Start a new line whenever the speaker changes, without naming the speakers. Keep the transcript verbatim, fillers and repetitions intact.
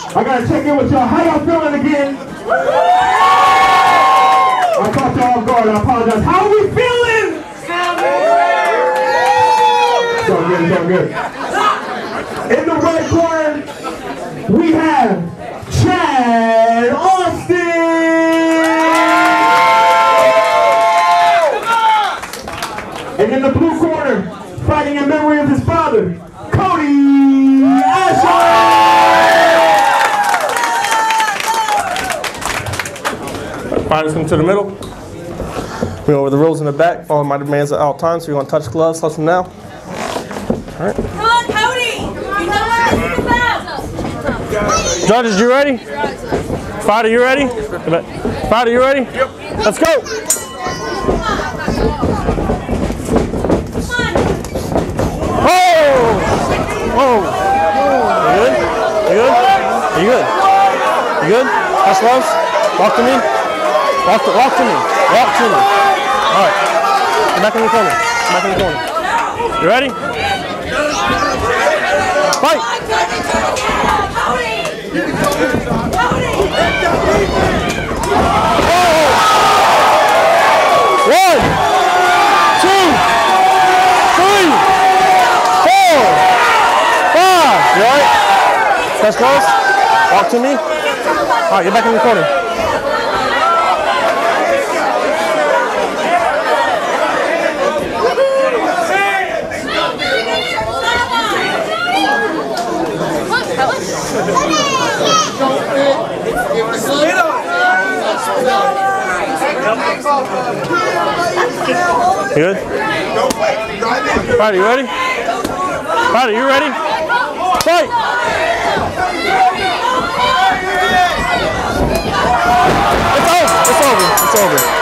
I gotta check in with y'all. How y'all feeling again? I caught y'all off guard. I apologize. How are we feeling? It's all good. It's all good. In the red corner, we have Chad Austin. And in the blue corner, fighting in memory of his father, Cody.
Fighters come to the middle. We go over the rules in the back. Follow my demands at all times. So you want to touch gloves, touch them now. All right.
Come on, Cody. You know what this is about.
Judges, you ready? Fighter, you ready? Fighter, you ready? Yep. Let's go. Oh! Oh! You good? You good? Are you good? You good? Touch gloves. Walk to me. Walk to, walk to me. Walk to me. All right. Get back in the corner. Get back in the corner. You ready? Fight. Oh. One, two, three, four, five. You all right? Touch gloves. Walk to me. All right. Get back in the corner. You good? Fighter, you ready? Fighter, you ready? Fight! It's over. It's over. It's over.